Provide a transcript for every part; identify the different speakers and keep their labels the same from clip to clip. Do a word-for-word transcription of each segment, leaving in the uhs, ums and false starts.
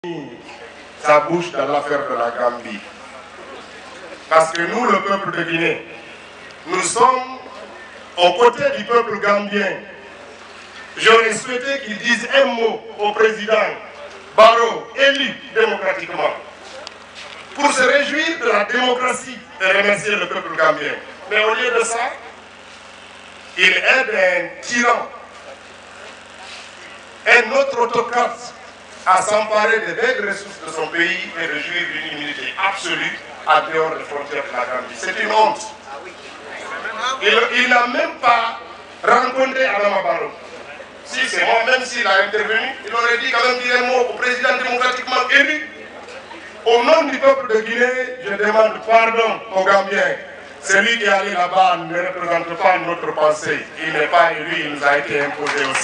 Speaker 1: sa bouche dans l'affaire de la Gambie. Parce que nous, le peuple de Guinée, nous sommes aux côtés du peuple gambien. J'aurais souhaité qu'il dise un mot au président Barrow, élu démocratiquement, pour se réjouir de la démocratie et remercier le peuple gambien. Mais au lieu de ça, il aide un tyran, un autre autocrate, à s'emparer des belles ressources de son pays et de jouir d'une immunité absolue à dehors des frontières de la Gambie. C'est une honte. Il, il n'a même pas rencontré Adama Barrow. Si c'est moi, même s'il a intervenu, il aurait dit quand même dire un mot au président démocratiquement élu. Au nom du peuple de Guinée, je demande pardon aux Gambiens. Celui qui est allé là-bas ne représente pas notre pensée. Il n'est pas élu, il nous a été imposé aussi.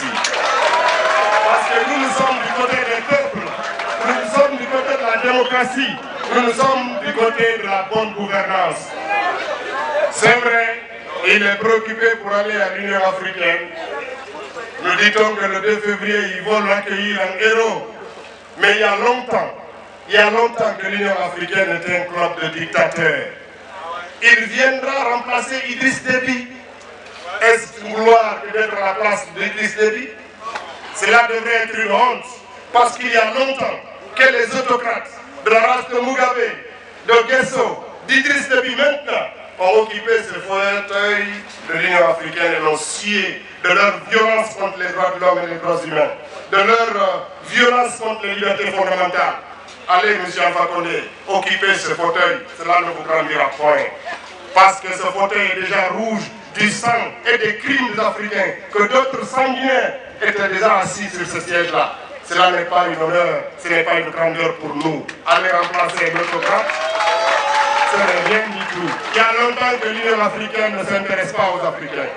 Speaker 1: Parce que nous, nous sommes du côté des peuples, nous sommes du côté de la démocratie, nous, nous sommes du côté de la bonne gouvernance. C'est vrai, il est préoccupé pour aller à l'Union africaine. Nous dit-on que le deux février, ils vont l'accueillir en héros. Mais il y a longtemps, il y a longtemps que l'Union africaine était un club de dictateurs. Il viendra remplacer Idriss Déby. Est-ce vouloir d'être à la place d'Idriss Déby? Cela devrait être une honte, parce qu'il y a longtemps que les autocrates de la race de Mugabe, de Gesso, d'Idriss Déby maintenant, ont occupé ce fauteuil de l'Union africaine et l'ont scié de leur violence contre les droits de l'homme et les droits humains, de leur euh, violence contre les libertés fondamentales. Allez, M. Alpha Condé, occupez ce fauteuil, cela ne vous grandira point. Parce que ce fauteuil est déjà rouge du sang et des crimes des Africains, que d'autres sanguinaires étaient déjà assis sur ce siège-là. Cela n'est pas une honneur, ce n'est pas une grandeur pour nous. Aller remplacer l'autocrate, ce n'est rien du tout. Il y a longtemps que l'Union africaine ne s'intéresse pas aux Africains.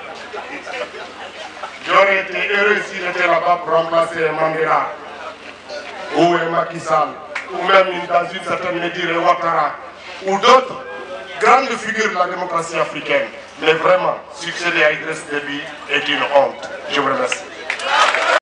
Speaker 1: J'aurais été heureux s'il était là-bas pour remplacer Mandela, ou Macky Sall, ou même dans une certaine mesure Ouattara, ou d'autres grandes figures de la démocratie africaine. Mais vraiment, succéder à Idriss Déby est une honte. Je vous remercie.